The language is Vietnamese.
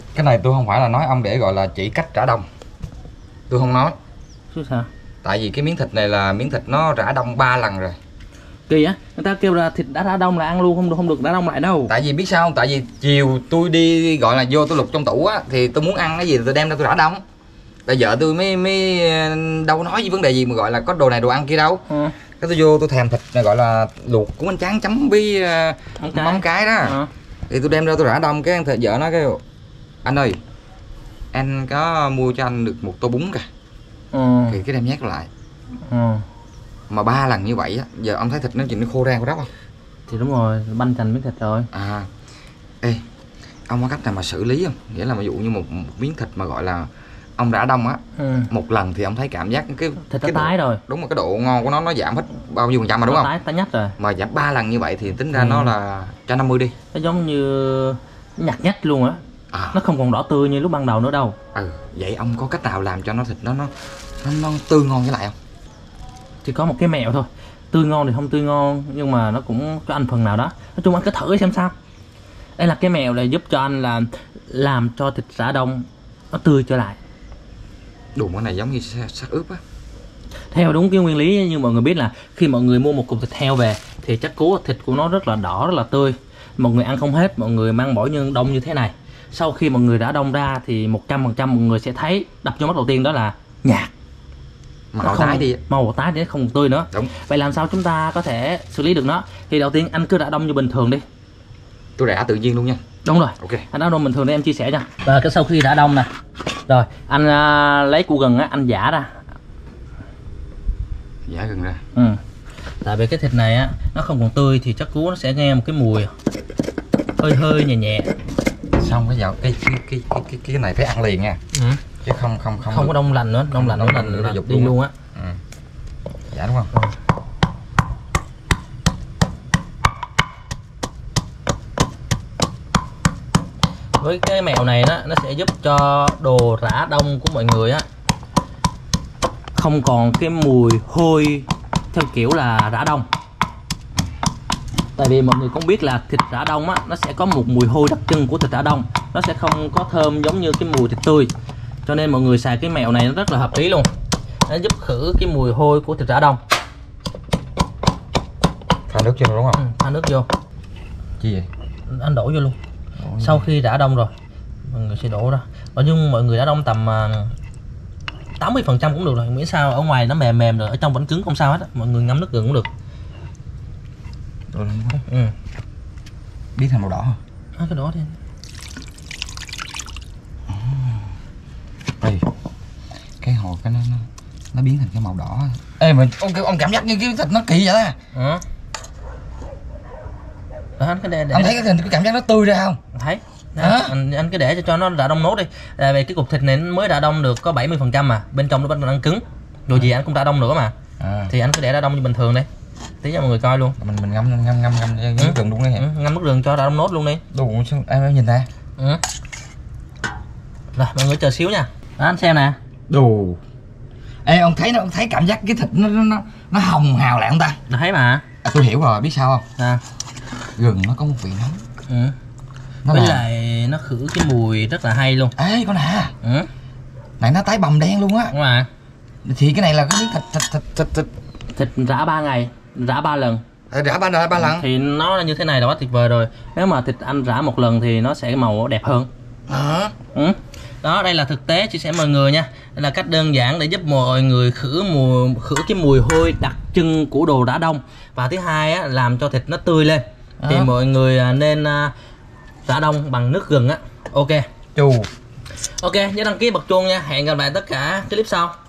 Cái này tôi không phải là nói ông để gọi là chỉ cách rã đông. Tôi không nói. Chứ sao? Tại vì cái miếng thịt này là miếng thịt nó rã đông 3 lần rồi. Kỳ á, người ta kêu là thịt đã rã đông là ăn luôn, không được rã đông lại đâu. Tại vì biết sao không? Tại vì chiều tôi đi gọi là vô tôi lục trong tủ á, thì tôi muốn ăn cái gì tôi đem ra tôi rã đông. Tại vợ tôi mới đâu nói gì vấn đề gì mà gọi là có đồ này đồ ăn kia đâu. Cái tôi vô tôi thèm thịt này gọi là luộc cuốn bánh tráng chấm với mắm cái đó. Thì tôi đem ra tôi rã đông, cái vợ nó kêu anh ơi, anh có mua cho anh được một tô bún kìa. Thì cái đem nhét lại. Mà 3 lần như vậy á, giờ ông thấy thịt nó nhìn nó khô ra khô róc không? Thì đúng rồi, banh thành miếng thịt rồi. Ê, ông có cách nào mà xử lý không? Nghĩa là ví dụ như một miếng thịt mà gọi là ông rã đông á, một lần thì ông thấy cảm giác cái thịt nó tái rồi. Đúng rồi, cái độ ngon của nó giảm hết bao nhiêu phần trăm mà đúng không? Tái nhách rồi. Mà giảm 3 lần như vậy thì tính ra nó là 150 đi. Nó giống như nhạt nhách luôn á. Nó không còn đỏ tươi như lúc ban đầu nữa đâu. Vậy ông có cách nào làm cho nó thịt nó tươi ngon cái lại không? Chỉ có một cái mẹo thôi. Tươi ngon thì không tươi ngon, nhưng mà nó cũng cho anh phần nào đó. Nói chung anh cứ thử xem sao. Đây là cái mẹo để giúp cho anh là làm cho thịt rã đông nó tươi trở lại. Đùm cái này giống như xác ướp á. Theo đúng cái nguyên lý như mọi người biết là khi mọi người mua một cục thịt heo về thì chắc cú thịt của nó rất là đỏ, rất là tươi. Mọi người ăn không hết, mọi người mang bỏ như đông như thế này. Sau khi mọi người đã đông ra thì 100% mọi người sẽ thấy đập vô mắt đầu tiên đó là nhạt. Màu tái đi. Màu tái thì không tươi nữa. Đúng. Vậy làm sao chúng ta có thể xử lý được nó? Thì đầu tiên anh cứ rã đông như bình thường đi. Tôi rã tự nhiên luôn nha. Đúng rồi. Ok. Anh rã đông bình thường để em chia sẻ cho. Và cái sau khi rã đông nè, rồi anh lấy củ gừng á, anh giã ra. Giã gừng ra. Tại vì cái thịt này á, nó không còn tươi thì chắc cú nó sẽ nghe một cái mùi hơi nhẹ nhẹ. Xong cái dạo cái này phải ăn liền nha. Chứ không có đông lạnh nữa, đông lạnh nó dục đi luôn á. Dạ đúng không? Với cái mẹo này đó, nó sẽ giúp cho đồ rã đông của mọi người á không còn cái mùi hôi theo kiểu là rã đông. Tại vì mọi người cũng biết là thịt rã đông á, nó sẽ có một mùi hôi đặc trưng của thịt rã đông. Nó sẽ không có thơm giống như cái mùi thịt tươi. Cho nên mọi người xài cái mẹo này nó rất là hợp lý luôn. Nó giúp khử cái mùi hôi của thịt rã đông. Pha nước vô đúng không? Pha nước vô. Chi vậy? Anh đổ vô luôn. Sau khi rã đông rồi, mọi người sẽ đổ ra. Nhưng mọi người rã đông tầm 80% cũng được rồi. Miễn sao ở ngoài nó mềm mềm rồi, ở trong vẫn cứng không sao hết á. Mọi người ngâm nước gừng cũng được. Biến thành màu đỏ hả? Cái đỏ đi. Đây. Cái hồi cái nó biến thành cái màu đỏ. Ê mà ông cảm giác như cái thịt nó kỳ vậy đó. Anh cứ để anh thấy cái cảm giác nó tươi ra không? Thấy. Anh cứ để cho nó rã đông nốt đi. Tại vì cái cục thịt này mới rã đông được có 70% mà, bên trong nó vẫn còn đang cứng. Rồi gì anh cũng rã đông nữa mà. Thì anh cứ để rã đông như bình thường đi. Tí cho mọi người coi luôn. Mình ngâm nước gừng luôn đi. Ngâm nước gừng cho rã đông nốt luôn đi. Đủ em nhìn nè. Rồi mọi người chờ xíu nha. Đó, anh xem nè. Đồ. Ê ông thấy cảm giác cái thịt nó hồng hào lại không ta? Thấy mà. Tôi hiểu rồi, biết sao không? Gừng nó có một vị nóng. Với lại nó khử cái mùi rất là hay luôn. Ê con nè. Này nó tái bầm đen luôn á. Đúng rồi. Thì cái này là cái miếng thịt rã 3 ngày, rã 3 lần. Rã ba lần. Thì nó là như thế này là quá tuyệt vời rồi. Nếu mà thịt anh rã một lần thì nó sẽ màu đẹp hơn. Đó, đây là thực tế chia sẻ mọi người nha. Đây là cách đơn giản để giúp mọi người khử cái mùi hôi đặc trưng của đồ rã đông. Và thứ hai á, làm cho thịt nó tươi lên. Thì mọi người nên rã đông bằng nước gừng á. Ok. Ok, nhớ đăng ký bật chuông nha. Hẹn gặp lại tất cả clip sau.